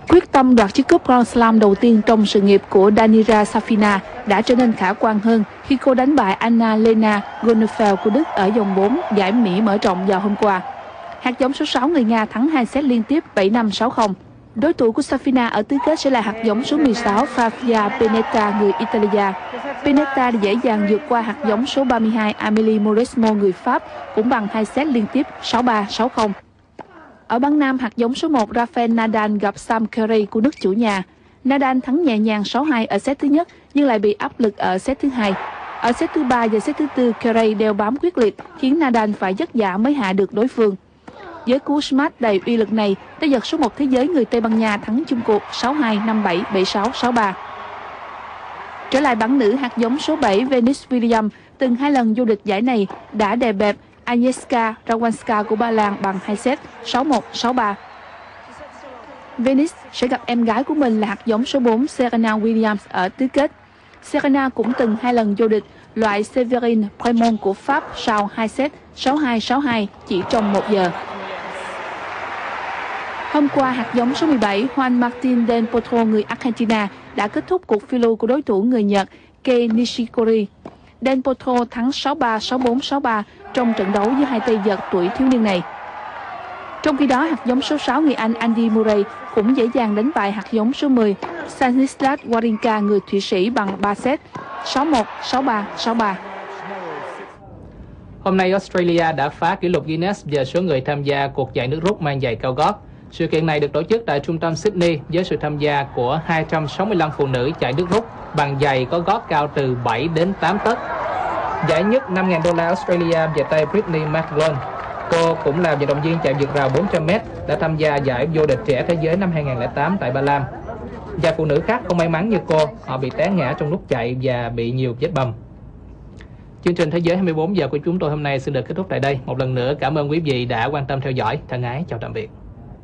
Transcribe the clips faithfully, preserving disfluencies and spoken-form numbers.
Quyết tâm đoạt chiếc cúp Grand Slam đầu tiên trong sự nghiệp của Daniela Safina đã trở nên khả quan hơn khi cô đánh bại Anna-Lena Grünfeld của Đức ở vòng bốn giải Mỹ mở rộng vào hôm qua. Hạt giống số sáu người Nga thắng hai set liên tiếp bảy năm sáu không. Đối thủ của Safina ở tứ kết sẽ là hạt giống số mười sáu Flavia Pennetta người Italia. Pennetta dễ dàng vượt qua hạt giống số ba mươi hai Amélie Mauresmo người Pháp cũng bằng hai set liên tiếp sáu ba sáu không. Ở bảng nam, hạt giống số một Rafael Nadal gặp Sam Querrey của nước chủ nhà. Nadal thắng nhẹ nhàng sáu hai ở set thứ nhất nhưng lại bị áp lực ở set thứ hai. Ở set thứ ba và set thứ tư, Querrey đeo bám quyết liệt khiến Nadal phải vất vả mới hạ được đối phương. Với cú smash đầy uy lực này, tay vợt số một thế giới người Tây Ban Nha thắng chung cuộc sáu hai, năm bảy, bảy sáu, sáu ba. Trở lại bảng nữ, hạt giống số bảy Venus Williams từng hai lần vô địch giải này đã đè bẹp Agnieszka Radwanska của Ba Lan bằng hai set sáu một, sáu ba. Venus sẽ gặp em gái của mình là hạt giống số bốn Serena Williams ở tứ kết. Serena cũng từng hai lần vô địch loại Séverine Prémont của Pháp sau hai set sáu hai, sáu hai chỉ trong một giờ. Hôm qua, hạt giống số mười bảy Juan Martín del Potro người Argentina đã kết thúc cuộc phiêu lưu của đối thủ người Nhật Kei Nishikori. Del Potro thắng sáu ba, sáu bốn, sáu ba trong trận đấu với hai tay vợt tuổi thiếu niên này. Trong khi đó, hạt giống số sáu người Anh Andy Murray cũng dễ dàng đánh bại hạt giống số mười Stanislas Wawrinka người Thụy Sĩ bằng ba set sáu một, sáu ba, sáu ba. Hôm nay Australia đã phá kỷ lục Guinness về số người tham gia cuộc chạy nước rút mang giày cao gót. Sự kiện này được tổ chức tại trung tâm Sydney với sự tham gia của hai trăm sáu mươi lăm phụ nữ chạy nước rút bằng giày có gót cao từ bảy đến tám tấc. Giải nhất năm nghìn đô la Australia về tay Brittany McLeod. Cô cũng là vận động viên chạy vượt rào bốn trăm mét, đã tham gia giải vô địch trẻ thế giới năm hai nghìn không trăm lẻ tám tại Ba Lan. Và phụ nữ khác không may mắn như cô, họ bị té ngã trong lúc chạy và bị nhiều vết bầm. Chương trình Thế giới hai mươi bốn giờ của chúng tôi hôm nay xin được kết thúc tại đây. Một lần nữa cảm ơn quý vị đã quan tâm theo dõi. Thân ái chào tạm biệt.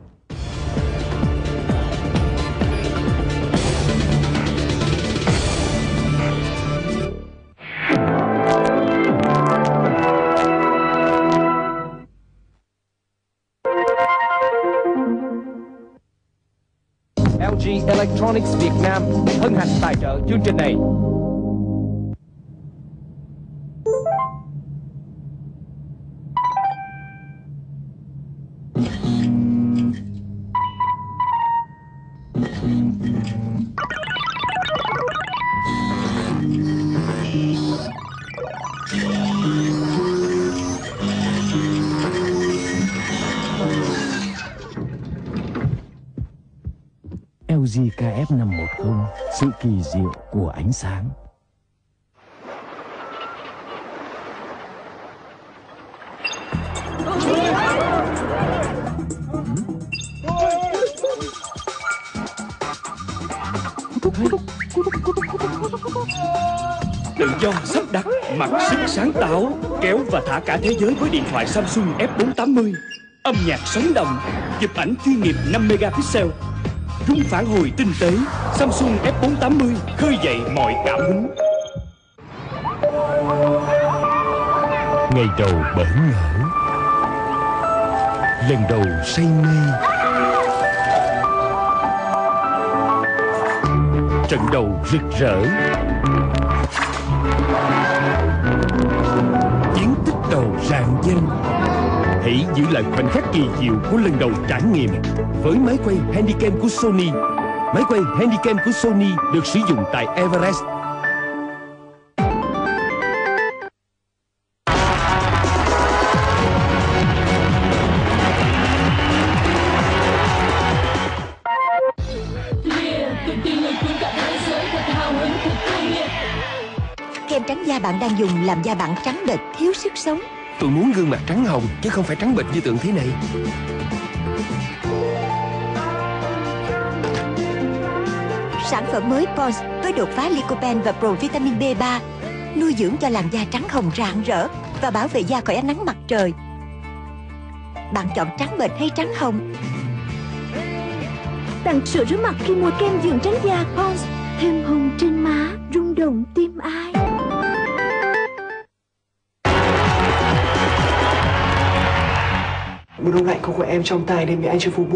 lờ giê Electronics Việt Nam hân hạnh tài trợ chương trình này. lờ giê ca ép năm một không, sự kỳ diệu của ánh sáng. Tự do sắp đặt, mặc sức sáng tạo, kéo và thả cả thế giới với điện thoại Samsung F bốn tám mươi. Âm nhạc sống động, chụp ảnh chuyên nghiệp năm megapixel, rung phản hồi tinh tế. Samsung F bốn tám mươi khơi dậy mọi cảm hứng. Ngày đầu bỡ ngỡ, lần đầu say mê, trận đầu rực rỡ, chiến tích đầu rạng danh. Hãy giữ lại khoảnh khắc kỳ diệu của lần đầu trải nghiệm với máy quay Handycam của Sony. Máy quay Handycam của Sony được sử dụng tại Everest. Kem trắng da bạn đang dùng làm da bạn trắng bệch, thiếu sức sống. Tôi muốn gương mặt trắng hồng chứ không phải trắng bệch như tượng thế này. Sản phẩm mới Pond's với đột phá Lycopene và Provitamin B ba nuôi dưỡng cho làn da trắng hồng rạng rỡ và bảo vệ da khỏi ánh nắng mặt trời. Bạn chọn trắng bệch hay trắng hồng? Tặng sữa rửa mặt khi mua kem dưỡng trắng da Pond's, thêm hồng trên má, rung động tim ai. Một đông lạnh không có em trong tay nên bị anh chưa phục vụ.